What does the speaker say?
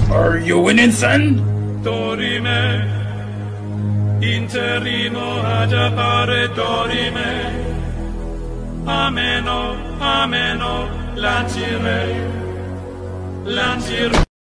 Are you winning, son? Dorime, interrimo ad appare dorime. Ameno, ameno, lancire.